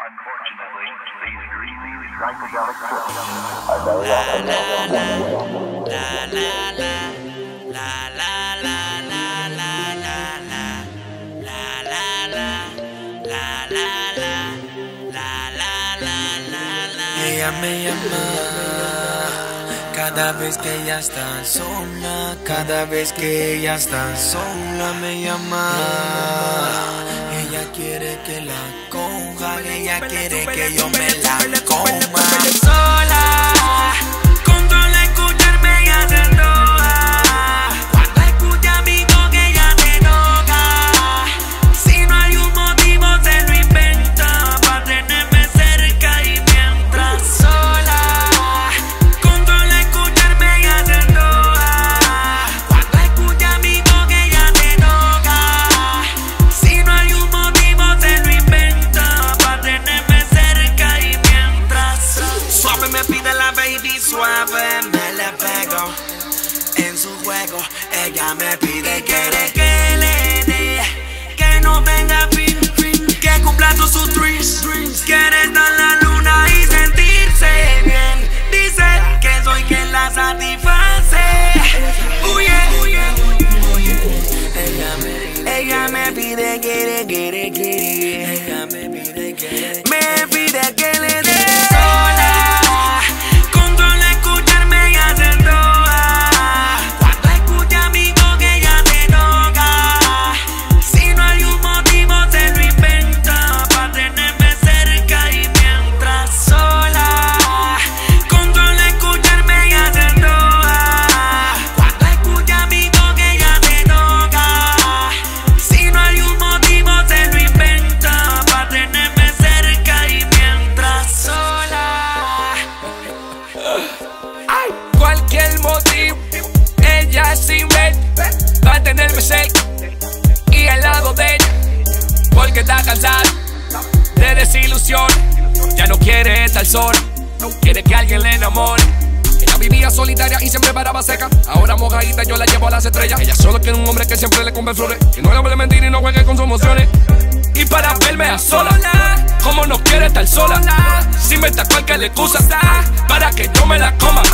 Unfortunately, these greasy psychedelic trips are very often Ella me llama cada vez que ella está sola, cada vez que ella está sola me llama. Ella quiere que la coja, ella quiere que yo me la coma. Sola, controla escucharme y hacer droga. Cuando escucha a mi toque ella te toca. Si no hay un motivo se lo inventa para tenerme cerca y mientras sola, controla escucharme y hacer droga. Cuando escucha a mi toque ella te toca. Si no hay un motivo se lo inventa para tenerme cerca y mientras suave me pide la baby, suave me le pego en su juego. Ella me pide que le dé, que no tenga fin, que cumpla todos sus dreams. Quiere estar en la luna y sentirse bien. Dice que soy quien la satisface. Ella me pide que ella me pide que le dé. Sola, controla escucharme y hacer droga. Cuando escucha mi toque ella te toca. Si no hay un motivo se lo inventa para tenerme cerca y mientras sola, controla escucharme y hacer droga. Cuando escucha mi toque ella te toca. Si no hay un motivo se lo inventa para tenerme cerca y mientras sola. Ay, cualquier motivo ella se inventa para tenerme cerca y al lado de ella, porque está cansada de desilusiones. Ya no quiere estar sola, quiere que alguien le enamore. Ella vivía solitaria y siempre paraba seca. Ahora mojadita yo la llevo a las estrellas. Ella solo quiere un hombre que siempre le compre flores, que no le hable mentir y no juegue con sus emociones. Y para verme a sola, como no quiere estar sola, se inventa cualquier excusa para que yo me la coma.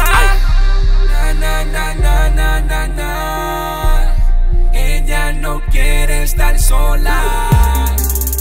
Ella no quiere estar sola.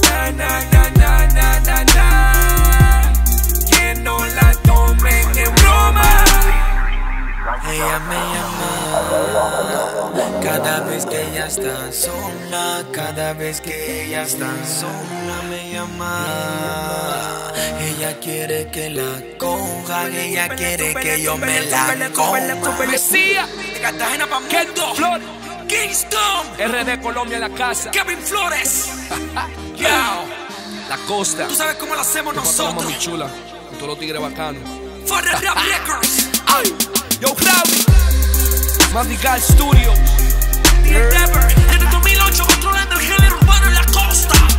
Que no la tomen en broma. Ella me llama cada vez que ella está sola, cada vez que ella está sola me llama. Ella quiere que la coja, ella quiere que yo me la coma. Mesía, Cartagena pa' Mundo, Flores, Kingston, RD Colombia en la casa, Kevin Flores, La Costa. Tú sabes cómo lo hacemos nosotros. Muy chula, con todos los tigres bacanos. For the Rap Records. Ay, yo Rowdy, Madrigal Studios, The Rapper, desde 2008 controlando el género urbano en la costa.